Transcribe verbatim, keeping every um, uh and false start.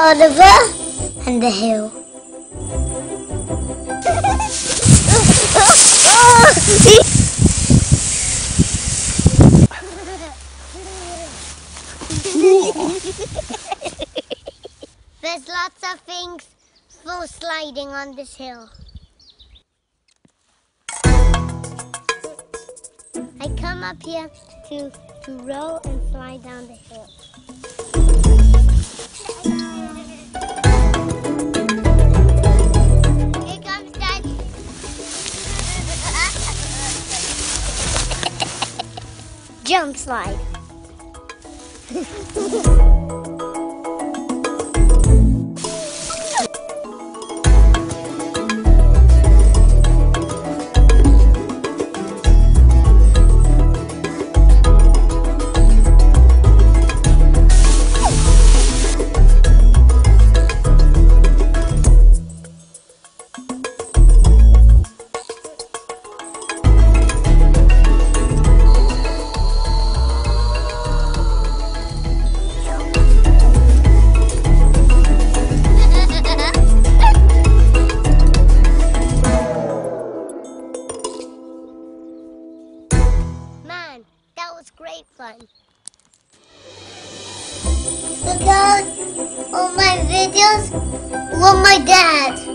Oliver and the hill. There's lots of things for sliding on this hill. I come up here to, to roll and slide down the hill. Here comes Dad. Jump slide. That was great fun. Because all my videos were my dad.